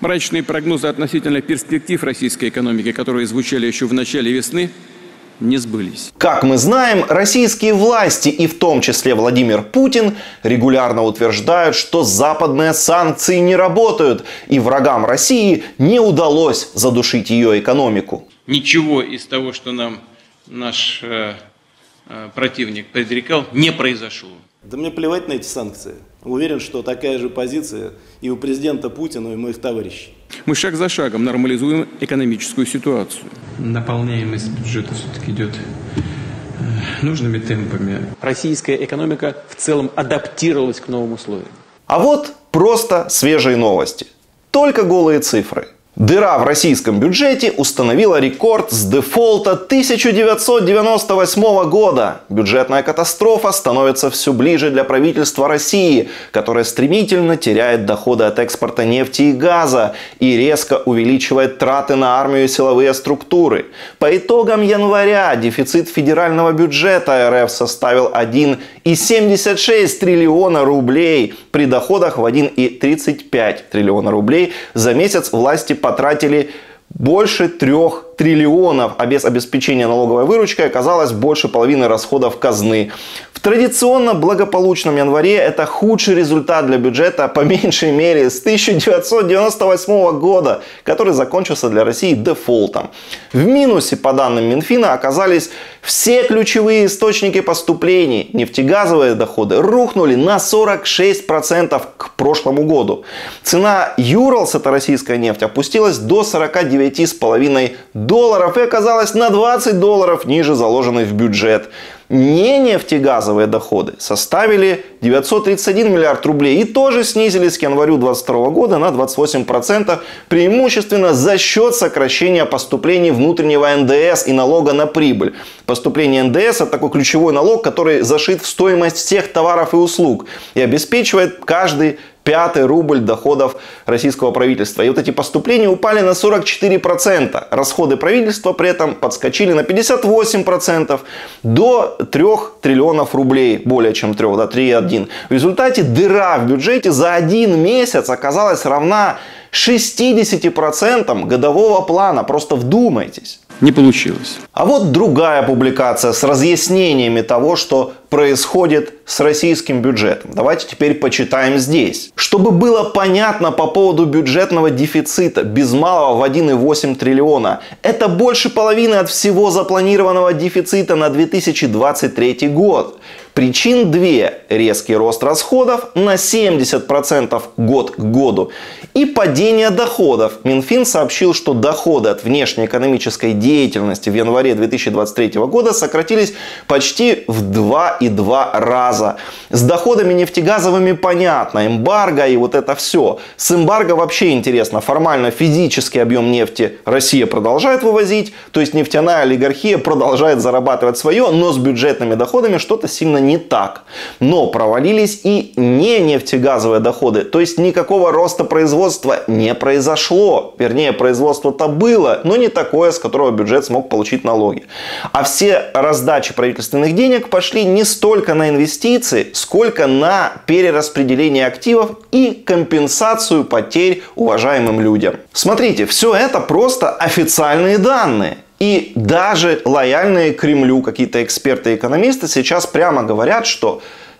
Мрачные прогнозы относительно перспектив российской экономики, которые звучали еще в начале весны, не сбылись. Как мы знаем, российские власти, и в том числе Владимир Путин, регулярно утверждают, что западные санкции не работают, и врагам России не удалось задушить ее экономику. Ничего из того, что нам наш противник предрекал, не произошло. Да мне плевать на эти санкции. Уверен, что такая же позиция и у президента Путина, и у моих товарищей. Мы шаг за шагом нормализуем экономическую ситуацию. Наполняемость бюджета все-таки идет нужными темпами. Российская экономика в целом адаптировалась к новым условиям. А вот просто свежие новости. Только голые цифры. Дыра в российском бюджете установила рекорд с дефолта 1998 года. Бюджетная катастрофа становится все ближе для правительства России, которое стремительно теряет доходы от экспорта нефти и газа и резко увеличивает траты на армию и силовые структуры. По итогам января дефицит федерального бюджета РФ составил 1,76 триллиона рублей при доходах в 1,35 триллиона рублей. За месяц власти потратили больше 3 триллионов, а без обеспечения налоговой выручкой оказалось больше половины расходов казны. В традиционно благополучном январе это худший результат для бюджета по меньшей мере с 1998 года, который закончился для России дефолтом. В минусе, по данным Минфина, оказались все ключевые источники поступлений. Нефтегазовые доходы рухнули на 46% к прошлому году. Цена Юралс, это российская нефть, опустилась до 49,5 долларов и оказалась на 20 долларов ниже заложенной в бюджет. Не нефтегазовые доходы составили 931 миллиард рублей и тоже снизились к январю 2022 года на 28%, преимущественно за счет сокращения поступлений внутреннего НДС и налога на прибыль. Поступление НДС – это такой ключевой налог, который зашит в стоимость всех товаров и услуг и обеспечивает каждый 5-й рубль доходов российского правительства. И вот эти поступления упали на 44%. Расходы правительства при этом подскочили на 58% до 3 триллионов рублей. Более чем 3, да, 3,1. В результате дыра в бюджете за один месяц оказалась равна 60% годового плана. Просто вдумайтесь. Не получилось. А вот другая публикация с разъяснениями того, что происходит с российским бюджетом. Давайте теперь почитаем здесь. Чтобы было понятно по поводу бюджетного дефицита без малого в 1,8 триллиона. Это больше половины от всего запланированного дефицита на 2023 год. Причин две. Резкий рост расходов на 70% год к году и падение доходов. Минфин сообщил, что доходы от внешнеэкономической деятельности в январе 2023 года сократились почти в 2,2 раза. С доходами нефтегазовыми понятно. Эмбарго и вот это все. С эмбарго вообще интересно. Формально физический объем нефти Россия продолжает вывозить. То есть нефтяная олигархия продолжает зарабатывать свое. Но с бюджетными доходами что-то сильно не так. Но провалились и не нефтегазовые доходы. То есть никакого роста производства не произошло. Вернее, производство-то было, но не такое, с которого бюджет смог получить налоги. А все раздачи правительственных денег пошли не столько на инвестиции, сколько на перераспределение активов и компенсацию потерь уважаемым людям. Смотрите, все это просто официальные данные. И даже лояльные Кремлю какие-то эксперты и экономисты сейчас прямо говорят, что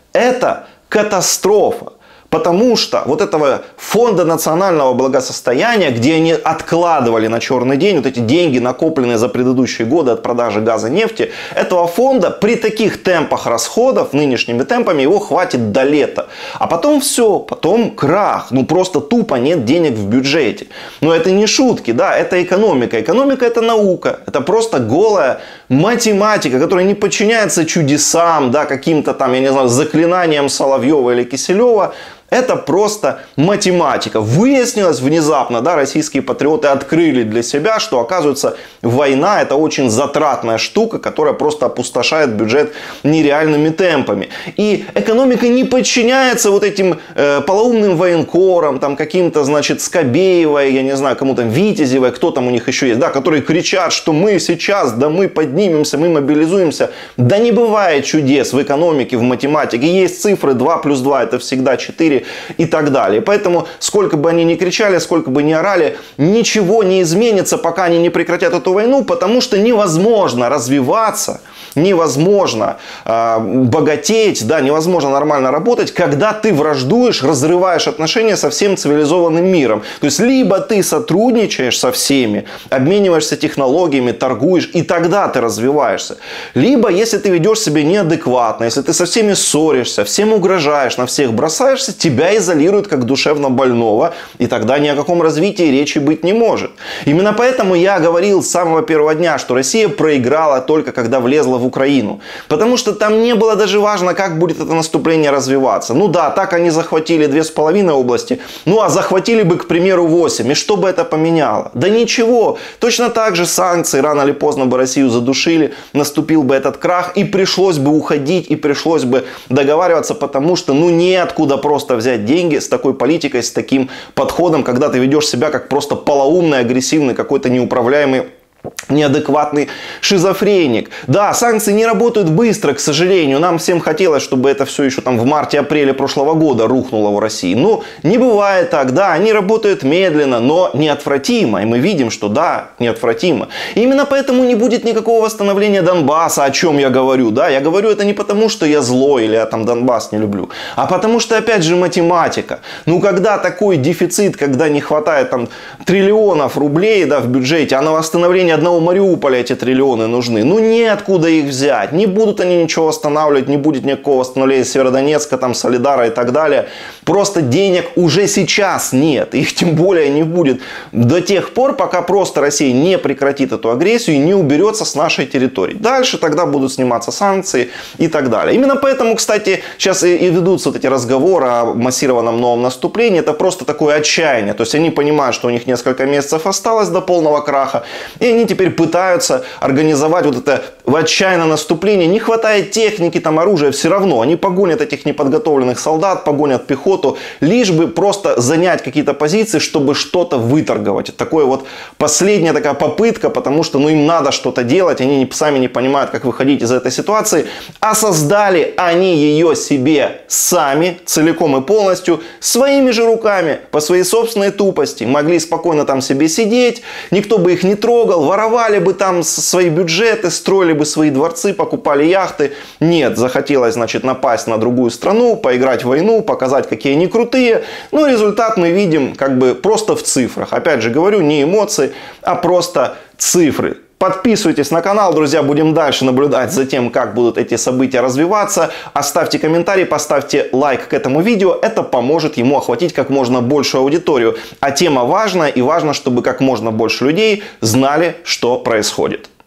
это катастрофа. Потому что вот этого фонда национального благосостояния, где они откладывали на черный день вот эти деньги, накопленные за предыдущие годы от продажи газа и нефти, этого фонда при таких темпах расходов, нынешними темпами, его хватит до лета. А потом все, потом крах. Ну просто тупо нет денег в бюджете. Но это не шутки, да, это экономика. Экономика — это наука. Это просто голая математика, которая не подчиняется чудесам, да, каким-то там, я не знаю, заклинаниям Соловьева или Киселева. Это просто математика. Выяснилось внезапно, да, российские патриоты открыли для себя, что, оказывается, война — это очень затратная штука, которая просто опустошает бюджет нереальными темпами. И экономика не подчиняется вот этим полоумным военкорам, там каким-то, значит, Скобеевой, я не знаю, кому там, Витязевой, кто там у них еще есть, да, которые кричат, что мы сейчас, да мы поднимемся, мы мобилизуемся. Да не бывает чудес в экономике, в математике. Есть цифры 2 + 2 это всегда 4. Америки и так далее. Поэтому, сколько бы они ни кричали, сколько бы ни орали, ничего не изменится, пока они не прекратят эту войну, потому что невозможно развиваться, невозможно богатеть, да, невозможно нормально работать, когда ты враждуешь, разрываешь отношения со всем цивилизованным миром. То есть, либо ты сотрудничаешь со всеми, обмениваешься технологиями, торгуешь, и тогда ты развиваешься. Либо, если ты ведешь себя неадекватно, если ты со всеми ссоришься, всем угрожаешь, на всех бросаешься, тебя изолируют как душевно больного, и тогда ни о каком развитии речи быть не может. Именно поэтому я говорил с самого первого дня, что Россия проиграла только когда влезла в Украину. Потому что там не было даже важно, как будет это наступление развиваться. Ну да, так они захватили 2,5 области, ну а захватили бы, к примеру, 8. И что бы это поменяло? Да ничего. Точно так же санкции рано или поздно бы Россию задушили, наступил бы этот крах, и пришлось бы уходить, и пришлось бы договариваться, потому что ну неоткуда просто взять деньги с такой политикой, с таким подходом, когда ты ведешь себя как просто полоумный, агрессивный, какой-то неуправляемый, неадекватный шизофреник. Да, санкции не работают быстро, к сожалению. Нам всем хотелось, чтобы это все еще там в марте-апреле прошлого года рухнуло в России. Но не бывает так. Да, они работают медленно, но неотвратимо. И мы видим, что да, неотвратимо. И именно поэтому не будет никакого восстановления Донбасса, о чем я говорю. Да, я говорю это не потому, что я злой или я там Донбасс не люблю, а потому что, опять же, математика. Ну, когда такой дефицит, когда не хватает там триллионов рублей, да, в бюджете, а на восстановление одного Мариуполя эти триллионы нужны. Ну, неоткуда их взять. Не будут они ничего восстанавливать, не будет никакого восстановления Северодонецка, там, Солидара и так далее. Просто денег уже сейчас нет. Их тем более не будет до тех пор, пока просто Россия не прекратит эту агрессию и не уберется с нашей территории. Дальше тогда будут сниматься санкции и так далее. Именно поэтому, кстати, сейчас и ведутся вот эти разговоры о массированном новом наступлении. Это просто такое отчаяние. То есть они понимают, что у них несколько месяцев осталось до полного краха. И они теперь пытаются организовать вот это отчаянное наступление. Не хватает техники, там, оружия, все равно. Они погонят этих неподготовленных солдат, погонят пехоту, лишь бы просто занять какие-то позиции, чтобы что-то выторговать. Это такое вот последняя такая попытка, потому что ну, им надо что-то делать, они сами не понимают, как выходить из этой ситуации. А создали они ее себе сами, целиком и полностью, своими же руками, по своей собственной тупости. Могли спокойно там себе сидеть, никто бы их не трогал, воровали бы там свои бюджеты, строили бы свои дворцы, покупали яхты. Нет, захотелось, значит, напасть на другую страну, поиграть в войну, показать, какие они крутые. Но результат мы видим как бы просто в цифрах. Опять же говорю, не эмоции, а просто цифры. Подписывайтесь на канал, друзья, будем дальше наблюдать за тем, как будут эти события развиваться. Оставьте комментарий, поставьте лайк к этому видео, это поможет ему охватить как можно большую аудиторию. А тема важная, и важно, чтобы как можно больше людей знали, что происходит.